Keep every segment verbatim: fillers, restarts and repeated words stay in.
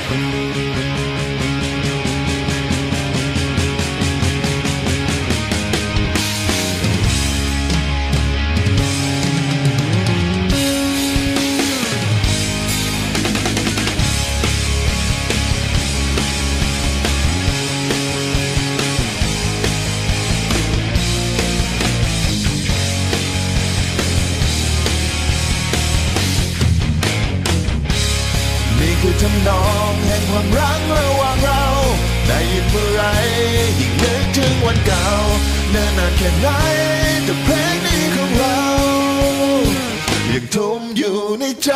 คือทำนองแห่งความรักระหว่างเราได้ยินเมื่อไรยิ่งนึกถึงวันเก่าเนิ่นนานแค่ไหนแต่เพลงนี้ของเรายังทุ่มอยู่ในใจ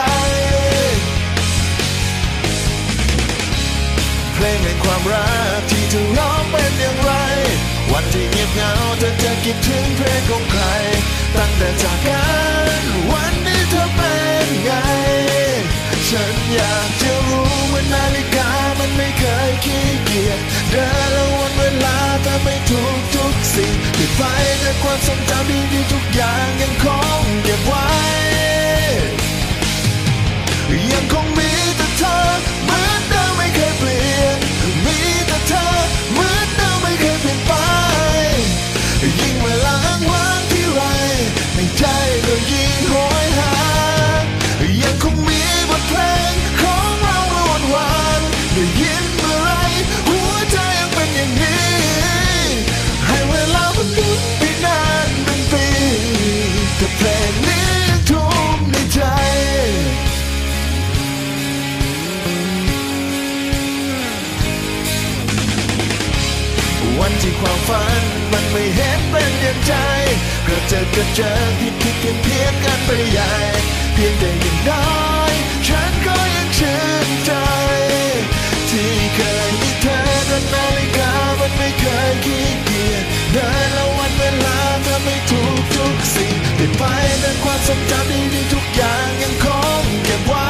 เพลงแห่งความรักที่เธอร้องเป็นอย่างไรวันที่เงียบเหงาเธอจะคิดถึงเพลงของใครตั้งแต่จากกันวันนี้เธอเป็นไงฉันอยากจะรู้ว่านาฬิกามันไม่เคยขี้เกียจเดินแล้ววันเวลาทำให้ทุกทุกสิ่งติดไปแต่ความทรงจำดีๆทุกอย่างยังคงเก็บไว้ยังคงมีแต่เธอเหมือนเดิมไม่เคยเปลี่ยนมีแต่เธอเหมือนเดิมไม่เคยเปลี่ยนไปยิ่งเวลาอ้างว้างที่ไรในใจก็ยิ่งโหยหายังคงมีบทเพลงของเราละวันวานได้ยินเมื่อไรหัวใจยังเป็นอย่างนี้ให้เวลามันหมุนไปนานเป็นปีแต่เพลงนี้ทุ่มในใจวันที่ความฝันมันไม่เห็นเป็นอย่างใจก็เจอก็เจอผิดผิดเพี้ยนเพี้ยนกันไปใหญ่เพียงแต่อย่างน้อยฉันก็ยังชื่นใจที่เคยมีเธอแต่นาฬิกามันไม่เคยขี้เกียจเดินแล้ววันเวลาทำให้ทุกทุกสิ่งได้ไปแต่ความทรงจำดีๆทุกอย่างยังคงเก็บไว้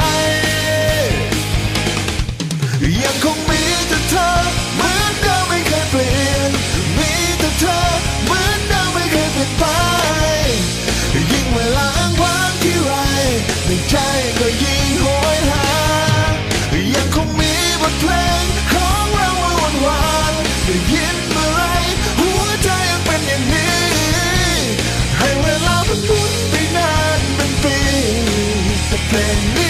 ยังคงมีแต่เธอเหมือนเดิมไม่เคยเปลี่ยนมีแต่เธอเหมือนเดิมไม่เคยเปลี่ยนไปยิ่งเวลาอ้างว้างที่ไรในใจก็ยิ่งโหยหายังคงมีบทเพลงของเราวันวานได้ยินเมื่อไรหัวใจยังเป็นอย่างนี้ให้เวลามันหมุนไปนานเป็นปีแต่เพลง